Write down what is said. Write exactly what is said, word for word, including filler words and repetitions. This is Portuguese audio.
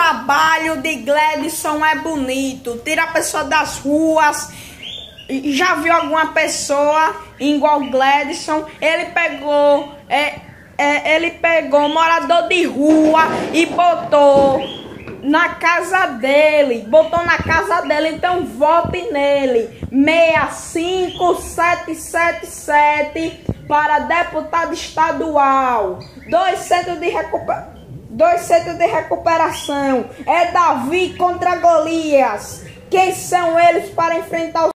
trabalho de Gledson é bonito, tira a pessoa das ruas. Já viu alguma pessoa igual Gledson? Ele pegou, é, é, ele pegou morador de rua e botou na casa dele, botou na casa dele, então vote nele, seis cinco sete sete sete para deputado estadual, dois centros de recuperação, dois centros de recuperação, é Davi contra Golias, quem são eles para enfrentar os